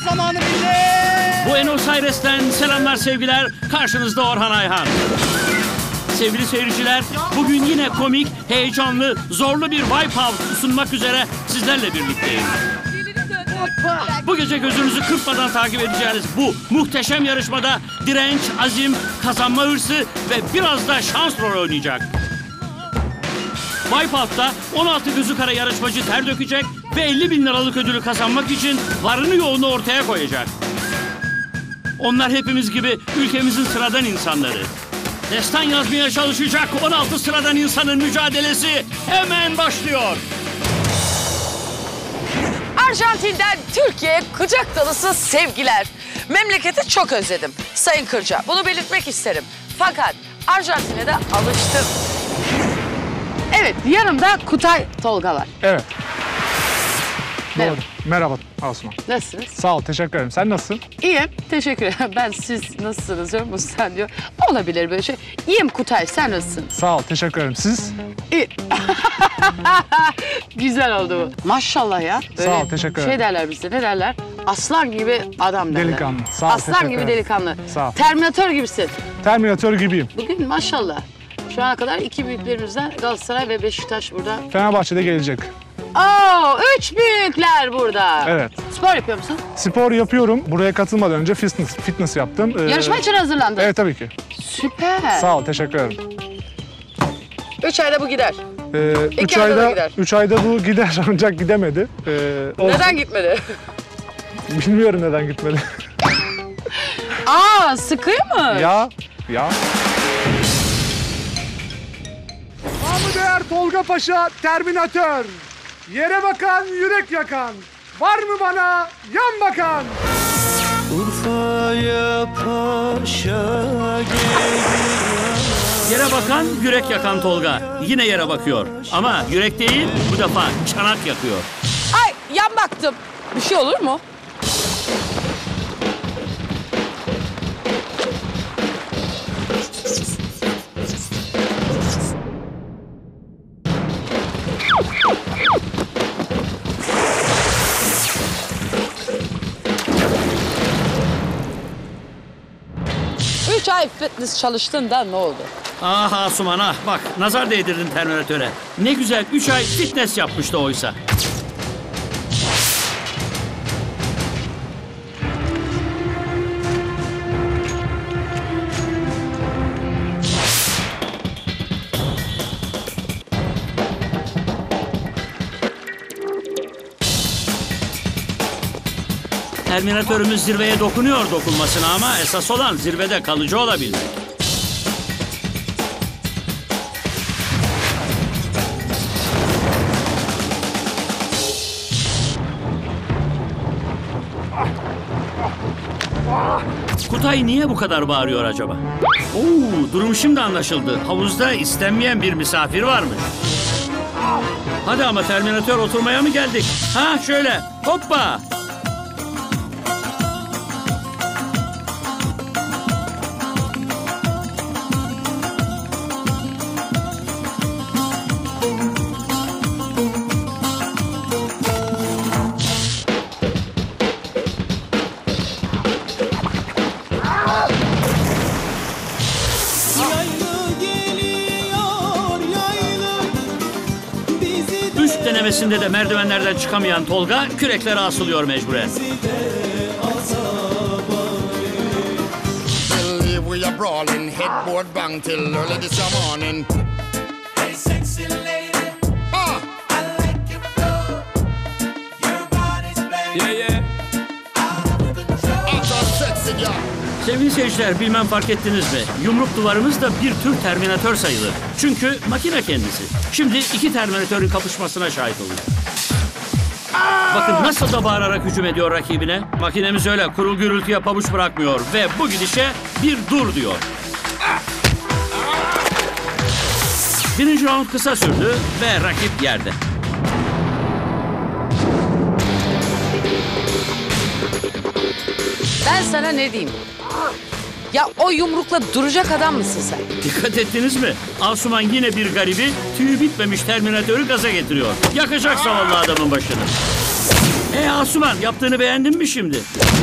zamanı millet. Buenos Aires'ten selamlar sevgiler. Karşınızda Orhan Ayhan. Sevgili seyirciler, bugün yine komik, heyecanlı, zorlu bir Wipeout sunmak üzere sizlerle birlikteyim. Bu gece gözünüzü kırpmadan takip edeceğiniz bu muhteşem yarışmada direnç, azim, kazanma hırsı ve biraz da şans rol oynayacak. Wipeout'ta 16 gözü kara yarışmacı ter dökecek ve 50.000 liralık ödülü kazanmak için varını yoğunu ortaya koyacak. Onlar hepimiz gibi ülkemizin sıradan insanları. Destan yazmaya çalışacak 16 sıradan insanın mücadelesi hemen başlıyor. Arjantin'den Türkiye'ye kucak dolusu sevgiler. Memleketi çok özledim Sayın Kırca. Bunu belirtmek isterim. Fakat Arjantin'e de alıştım. Evet, yanımda Kutay Tolga var. Evet. Merhaba. Doğru. Merhaba Asuman. Nasılsınız? Sağ ol, teşekkür ederim. Sen nasılsın? İyiyim, teşekkür ederim. Ben siz nasılsınız diyorum, bu sen diyor. Olabilir böyle şey. İyiyim Kutay, sen nasılsın? Sağ ol, teşekkür ederim. Siz? İyi. Güzel oldu bu. Maşallah ya. Böyle Sağ ol, teşekkür ederim. Şey derler bizde, ne derler? Aslan gibi adam derler. Delikanlı. Sağ ol, Aslan teşekkür gibi ederim. delikanlı. Sağ ol. Terminatör gibisin. Terminatör gibiyim. Bugün maşallah. Şu ana kadar iki büyüklerimizden Galatasaray ve Beşiktaş burada. Fenerbahçe'de gelecek. Oo, üç büyükler burada. Evet. Spor yapıyor musun? Spor yapıyorum. Buraya katılmadan önce fitness yaptım. Yarışma için hazırlandın. Evet, tabii ki. Süper. Sağ ol, teşekkür ederim. 3 ayda bu gider. 3 ayda da ayda, gider. 3 ayda bu gider ancak gidemedi. Neden gitmedi? Bilmiyorum neden gitmedi. Aa, sıkıyor mu? Ya. Namı değer Tolga Paşa Terminatör. Yere bakan, yürek yakan. Var mı bana yan bakan? Urfa'ya paşa geliyor. Yere bakan, yürek yakan Tolga. Yine yere bakıyor. Ama yürek değil, bu defa çanak yakıyor. Ay, yan baktım. Bir şey olur mu? Üç ay fitness çalıştın da ne oldu? Ah Asuman ah, bak nazar değdirdin Terminatöre. Ne güzel 3 ay fitness yapmıştı oysa. Terminatörümüz zirveye dokunuyor dokunmasına ama esas olan zirvede kalıcı olabilmek. Kutay niye bu kadar bağırıyor acaba? Oo, durum şimdi anlaşıldı. Havuzda istenmeyen bir misafir varmış. Hadi ama Terminatör oturmaya mı geldik? Ha şöyle, hoppa! Üst denemesinde de merdivenlerden çıkamayan Tolga küreklere asılıyor mecburen. Sevgili seyirciler, bilmem fark ettiniz mi? Yumruk duvarımız da bir tür Terminatör sayılır. Çünkü makine kendisi. Şimdi iki Terminatörün kapışmasına şahit olacağız. Bakın nasıl da bağırarak hücum ediyor rakibine. Makinemiz öyle kuru gürültüye pabuç bırakmıyor ve bu gidişe bir dur diyor. Birinci round kısa sürdü ve rakip yerde. Ben sana ne diyeyim? Ya o yumrukla duracak adam mısın sen? Dikkat ettiniz mi? Asuman yine bir garibi tüyü bitmemiş Terminatörü gaza getiriyor. Yakacak zavallı adamın başını. Asuman, yaptığını beğendin mi şimdi?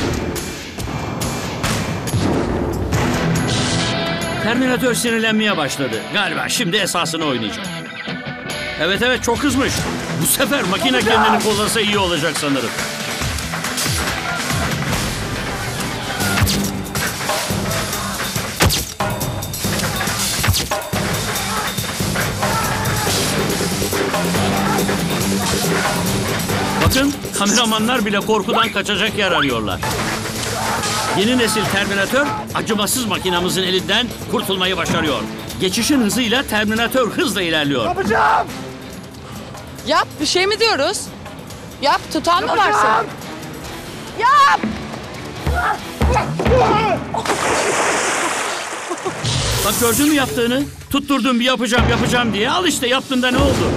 Terminator sinirlenmeye başladı. Galiba şimdi esasını oynayacak. Evet, çok kızmış. Bu sefer makine kendini kollasa iyi olacak sanırım. Bakın, kameramanlar bile korkudan kaçacak yer arıyorlar. Yeni nesil Terminator, acımasız makinamızın elinden kurtulmayı başarıyor. Geçişin hızıyla Terminator hızla ilerliyor. Yapacağım. Yap, bir şey mi diyoruz? Yap, tutan mı var Yapacağım. senin? Yap! Bak gördün mü yaptığını? Tutturdum bir yapacağım diye. Al işte yaptığında ne oldu?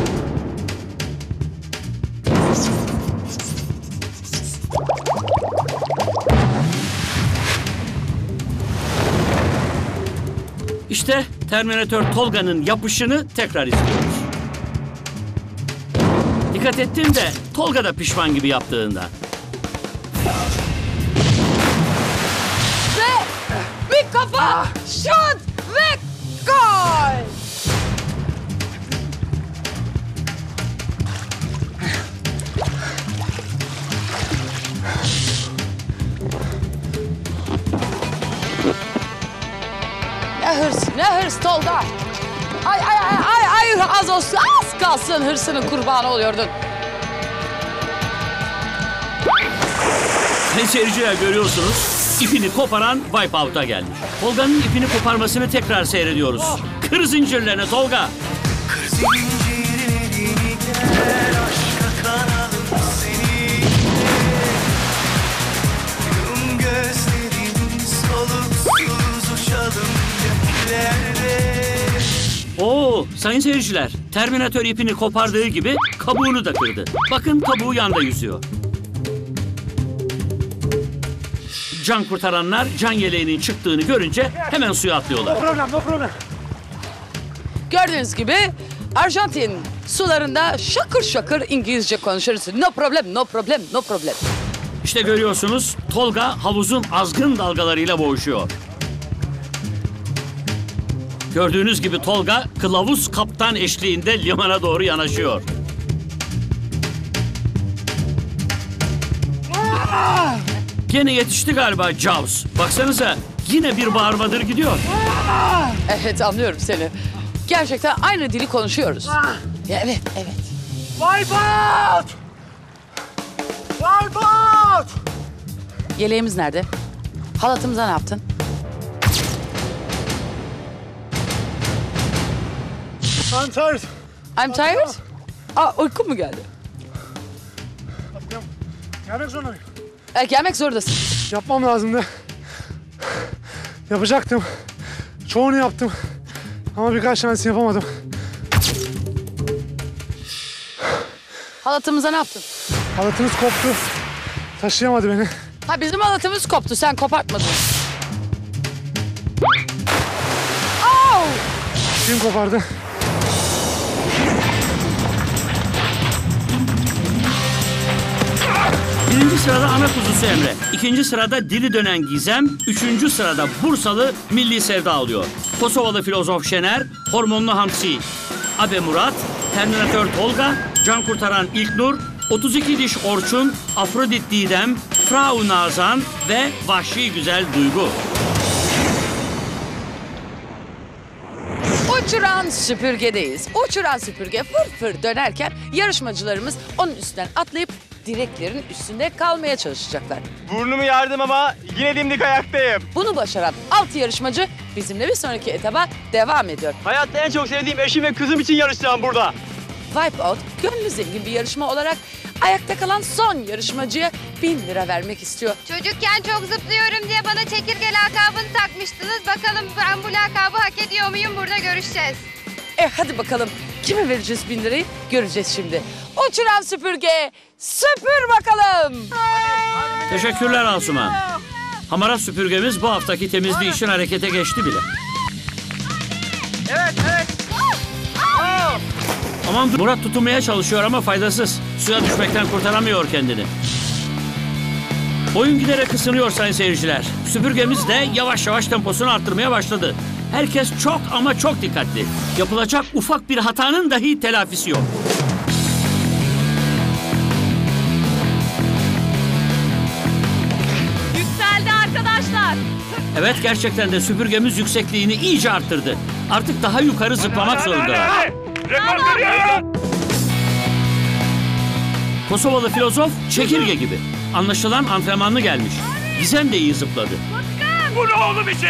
İşte Terminator Tolga'nın yapışını tekrar istiyoruz. Dikkat ettin de Tolga da pişman gibi yaptığında. Ve bir kafa, şut ve gol! Ne hırs Tolga. Ay az olsun, az kalsın hırsının kurbanı oluyordun. Sayın seyirciler görüyorsunuz, ipini koparan Wipeout'a gelmiş. Tolga'nın ipini koparmasını tekrar seyrediyoruz. Kır zincirlerini Tolga. Kır zincirlerini gel aşka kanalım seni. Yum gözlerini soluksuz uçalım göklerde. Oo, sayın seyirciler, Terminator ipini kopardığı gibi kabuğunu da kırdı. Bakın kabuğu yanda yüzüyor. Can kurtaranlar can yeleğinin çıktığını görünce hemen suya atlıyorlar. No problem. Gördüğünüz gibi Arjantin sularında şakır şakır İngilizce konuşuruz. No problem. İşte görüyorsunuz Tolga havuzun azgın dalgalarıyla boğuşuyor. Gördüğünüz gibi Tolga kılavuz kaptan eşliğinde limana doğru yanaşıyor. Gene yetişti galiba Jaws. Baksanıza yine bir bağırmadır gidiyor. Evet anlıyorum seni. Gerçekten aynı dili konuşuyoruz. Ya, evet. Wipeout. Yeleğimiz nerede? Halatımıza ne yaptın? I'm tired. I'm tired. Uykun mu geldi? Gelmek zorundayım. Gelmek zorundasın. Yapmam lazımdı. Yapacaktım. Çoğunu yaptım. Ama birkaç tanesini yapamadım. Halatımıza ne yaptın? Halatımız koptu. Taşıyamadı beni. Ha bizim halatımız koptu. Sen kopartmadın. Oh! Kim kopardı? Birinci sırada ana kuzusu Emre. İkinci sırada dili dönen Gizem. Üçüncü sırada Bursalı Milli Sevda alıyor. Kosovalı filozof Şener, hormonlu Hamsi. Abe Murat, Terminator Tolga, can kurtaran İlknur, 32 diş Orçun, Afrodit Didem, Frau Nazan ve vahşi güzel Duygu. Uçuran süpürgedeyiz. Uçuran süpürge fır dönerken yarışmacılarımız onun üstünden atlayıp direklerin üstünde kalmaya çalışacaklar. Burnumu yardım ama yine dimdik ayaktayım. Bunu başaran 6 yarışmacı bizimle bir sonraki etaba devam ediyor. Hayatta en çok sevdiğim eşim ve kızım için yarışacağım burada. Wipeout gönlü zengin bir yarışma olarak ayakta kalan son yarışmacıya 1000 lira vermek istiyor. Çocukken çok zıplıyorum diye bana çekirge lakabını takmıştınız. Bakalım ben bu lakabı hak ediyor muyum? Burada görüşeceğiz. Hadi bakalım kime vereceğiz 1000 lirayı göreceğiz şimdi. Uçuran süpürge süpür bakalım. Teşekkürler Asuman. Hamarat süpürgemiz bu haftaki temizliği için harekete geçti bile. Evet. Aman Murat tutunmaya çalışıyor ama faydasız. Suya düşmekten kurtaramıyor kendini. Oyun giderek ısınıyor sayın seyirciler. Süpürgemiz de yavaş yavaş temposunu arttırmaya başladı. Herkes çok ama çok dikkatli. Yapılacak ufak bir hatanın dahi telafisi yok. Yükseldi arkadaşlar. Evet, gerçekten de süpürgemiz yüksekliğini iyice arttırdı. Artık daha yukarı zıplamak zorundalar. Kosovalı filozof çekirge gibi. Anlaşılan antrenmanlı gelmiş. Gizem de iyi zıpladı. Bu ne oğlum için?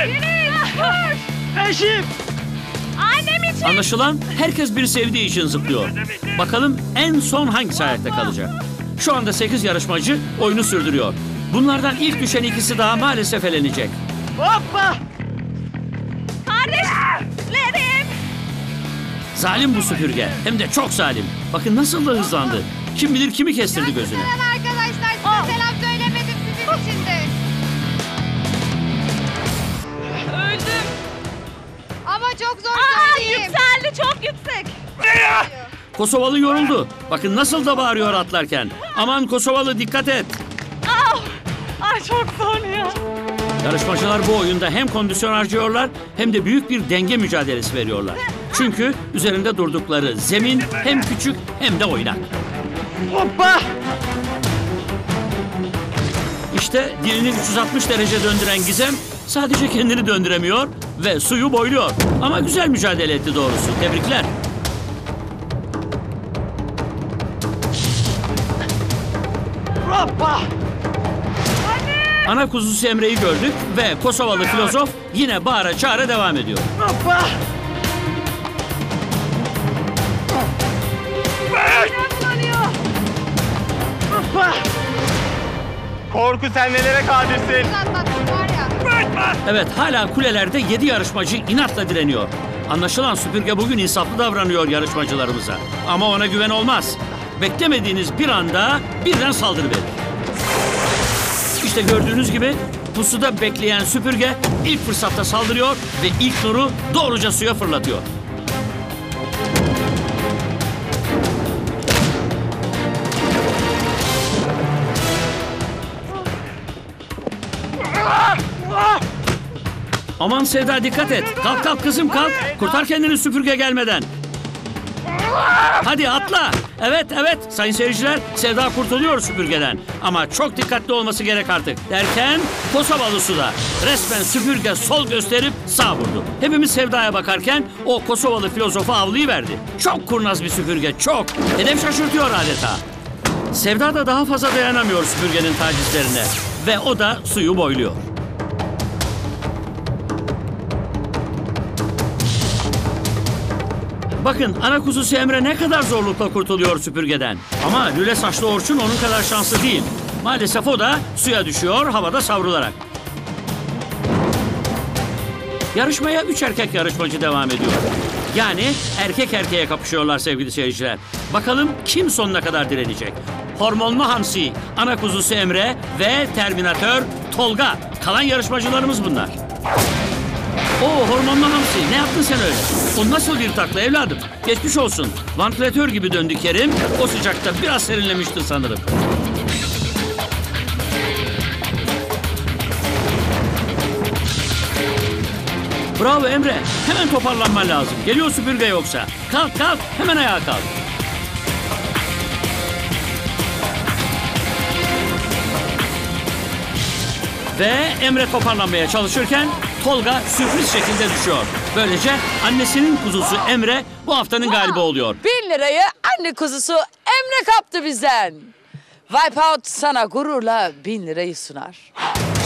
Eşim. Annem için. Anlaşılan herkes bir sevdiği için zıplıyor. Bakalım en son hangisi ayakta kalacak? Şu anda 8 yarışmacı oyunu sürdürüyor. Bunlardan ilk düşen ikisi daha maalesef elenecek. Hoppa. Kardeşlerim. Zalim bu süpürge. Hem de çok zalim. Bakın nasıl da hızlandı. Kim bilir kimi kestirdi gözüne. Selam arkadaşlar. Size selam söylemedim sizin için de. Öldüm. Ama çok zor söyleyeyim. Yükseldi, çok yüksek. Kosovalı yoruldu. Bakın nasıl da bağırıyor atlarken. Aman Kosovalı, dikkat et. Ay çok zor ya. Yarışmacılar bu oyunda hem kondisyon harcıyorlar hem de büyük bir denge mücadelesi veriyorlar. Çünkü üzerinde durdukları zemin hem küçük hem de oynak. Hoppa. İşte dilini 360 derece döndüren Gizem sadece kendini döndüremiyor ve suyu boyluyor. Ama güzel mücadele etti doğrusu. Tebrikler. Hoppa. Ana kuzusu Emre'yi gördük ve Kosovalı filozof yine bağıra çağıra devam ediyor. Hoppa. Hoppa. Korku, sen nelere kadirsin? Atlattım var ya. Evet, hala kulelerde 7 yarışmacı inatla direniyor. Anlaşılan süpürge bugün insaflı davranıyor yarışmacılarımıza. Ama ona güven olmaz. Beklemediğiniz bir anda birden saldırıverir. İşte gördüğünüz gibi pusuda bekleyen süpürge ilk fırsatta saldırıyor ve ilk nuru doğruca suya fırlatıyor. Aman Sevda, dikkat et. Kalk kalk kızım, kalk. Kurtar kendini süpürge gelmeden. Hadi atla. Evet evet sayın seyirciler, Sevda kurtuluyor süpürgeden. Ama çok dikkatli olması gerek artık. Derken Kosovalı suda. Resmen süpürge sol gösterip sağ vurdu. Hepimiz Sevda'ya bakarken o Kosovalı filozofu avlayıverdi. Çok kurnaz bir süpürge, çok. Hedef şaşırtıyor adeta. Sevda da daha fazla dayanamıyor süpürgenin tacizlerine. Ve o da suyu boyluyor. Bakın ana kuzusu Emre ne kadar zorlukla kurtuluyor süpürgeden. Ama lüle saçlı Orçun onun kadar şanslı değil. Maalesef o da suya düşüyor havada savrularak. Yarışmaya 3 erkek yarışmacı devam ediyor. Yani erkek erkeğe kapışıyorlar sevgili seyirciler. Bakalım kim sonuna kadar direnecek? Hormonlu Hamsi, ana kuzusu Emre ve Terminatör Tolga. Kalan yarışmacılarımız bunlar. Oo, hormonlu Hamsi, ne yaptın sen öyle? O nasıl bir takla evladım? Geçmiş olsun. Vantilatör gibi döndü Kerim. O sıcakta biraz serinlemiştir sanırım. Bravo Emre. Hemen toparlanman lazım. Geliyor süpürge yoksa. Kalk kalk. Hemen ayağa kalk. Ve Emre toparlanmaya çalışırken Tolga sürpriz şekilde düşüyor. Böylece annesinin kuzusu Emre bu haftanın galibi oluyor. 1000 lirayı anne kuzusu Emre kaptı bizden. Wipeout sana gururla 1000 lirayı sunar.